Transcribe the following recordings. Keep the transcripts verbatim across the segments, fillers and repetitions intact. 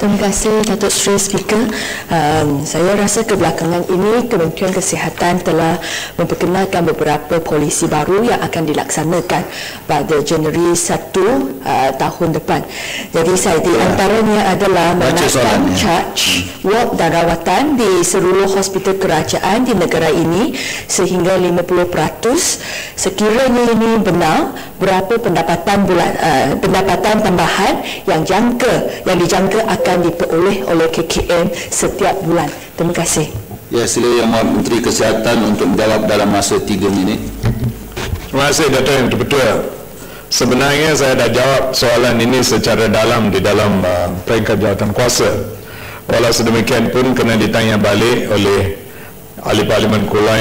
Terima kasih Datuk Seri Speaker. Um, saya rasa kebelakangan ini Kementerian Kesihatan telah memperkenalkan beberapa polisi baru yang akan dilaksanakan pada Januari satu uh, tahun depan. Jadi saya di antaranya adalah menaikkan charge ward dan rawatan di seluruh hospital kerajaan di negara ini sehingga lima puluh peratus. Sekiranya ini benar, berapa pendapatan bulan uh, pendapatan tambahan yang jangka yang dijangka akan diperoleh oleh K K M setiap bulan. Terima kasih. Ya, sila Yang Mohd Menteri Kesihatan untuk menjawab dalam masa tiga minit. Terima kasih Dato' Yang Dipertua. Sebenarnya saya dah jawab soalan ini secara dalam di dalam uh, peringkat jawatan kuasa. Walau sedemikian pun kena ditanya balik oleh Ahli Parlimen Kulai.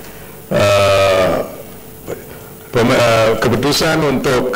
Uh, keputusan untuk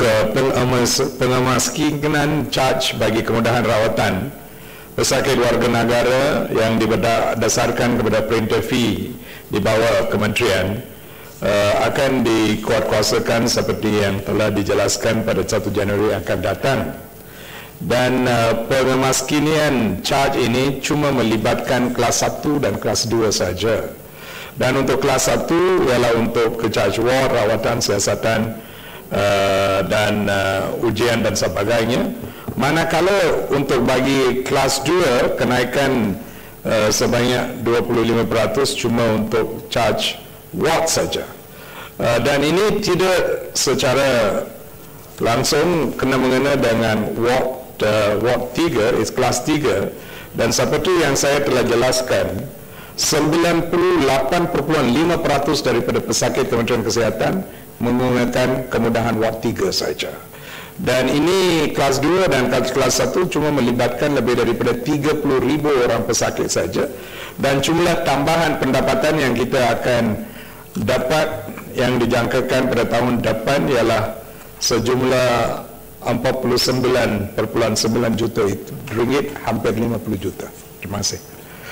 pengemaskenan charge bagi kemudahan rawatan pesakit warga negara yang didasarkan kepada perintah fee di bawah kementerian uh, akan dikuatkuasakan seperti yang telah dijelaskan pada satu Januari akan datang. Dan uh, pengemaskenan charge ini cuma melibatkan kelas satu dan kelas dua saja. Dan untuk kelas satu ialah untuk ke charge ward, rawatan, siasatan uh, dan uh, ujian dan sebagainya. Manakala untuk bagi kelas dua kenaikan uh, sebanyak dua puluh lima peratus cuma untuk charge ward saja. Uh, dan ini tidak secara langsung kena mengena dengan ward uh, ward tiga, is kelas tiga, dan seperti yang saya telah jelaskan, sembilan puluh lapan perpuluhan lima peratus daripada pesakit Kementerian Kesihatan menggunakan kemudahan ward tiga saja. Dan ini kelas dua dan kelas satu cuma melibatkan lebih daripada tiga puluh ribu orang pesakit saja. Dan jumlah tambahan pendapatan yang kita akan dapat yang dijangkakan pada tahun depan ialah sejumlah empat puluh sembilan perpuluhan sembilan juta itu ringgit, hampir lima puluh juta. Terima kasih.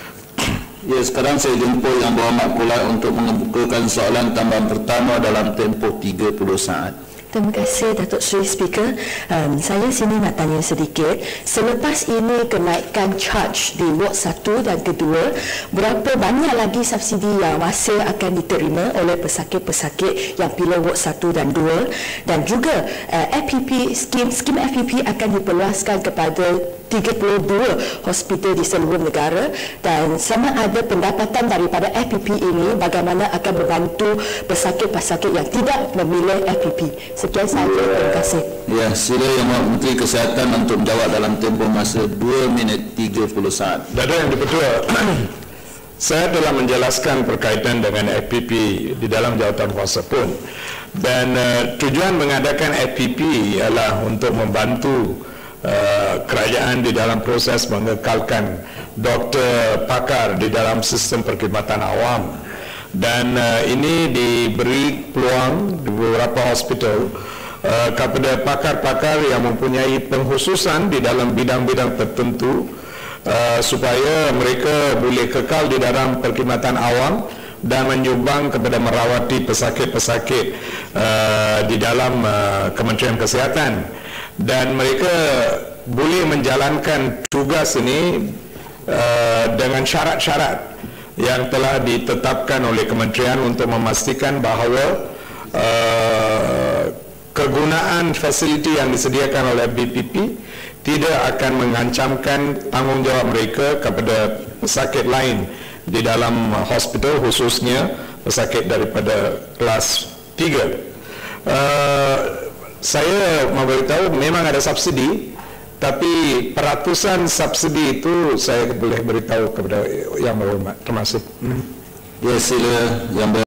Ya, sekarang saya jemput Yang Berhormat Kulai untuk mengemukakan soalan tambahan pertama dalam tempoh tiga puluh saat. Terima kasih Datuk Seri Speaker. Um, saya sini nak tanya sedikit. Selepas ini kenaikan charge di ward satu dan kedua, berapa banyak lagi subsidi yang masih akan diterima oleh pesakit-pesakit yang pilih ward satu dan dua, dan juga uh, F P P, skim, skim F P P akan diperluaskan kepada tiga puluh dua hospital di seluruh negara, dan sama ada pendapatan daripada F P P ini bagaimana akan membantu pesakit-pesakit yang tidak memilih F P P. Sekian sahaja, terima kasih. Ya, sila Yang Mohd Menteri Kesihatan untuk menjawab dalam tempoh masa dua minit tiga puluh saat. Dato' Yang Dipertua, saya telah menjelaskan berkaitan dengan F P P di dalam jawatan kuasa pun, dan uh, tujuan mengadakan F P P ialah untuk membantu Uh, kerajaan di dalam proses mengekalkan doktor pakar di dalam sistem perkhidmatan awam. Dan uh, ini diberi peluang di beberapa hospital uh, kepada pakar-pakar yang mempunyai pengkhususan di dalam bidang-bidang tertentu uh, supaya mereka boleh kekal di dalam perkhidmatan awam dan menyumbang kepada merawati pesakit-pesakit uh, di dalam uh, Kementerian Kesihatan. Dan mereka boleh menjalankan tugas ini uh, dengan syarat-syarat yang telah ditetapkan oleh kementerian untuk memastikan bahawa uh, kegunaan fasiliti yang disediakan oleh B P P tidak akan mengancamkan tanggungjawab mereka kepada pesakit lain di dalam hospital, khususnya pesakit daripada kelas tiga. Uh, Saya memberitahu memang ada subsidi, tapi peratusan subsidi itu saya boleh beritahu kepada Yang Berhormat. Terima kasih. Ya, sila Yang Berhormat.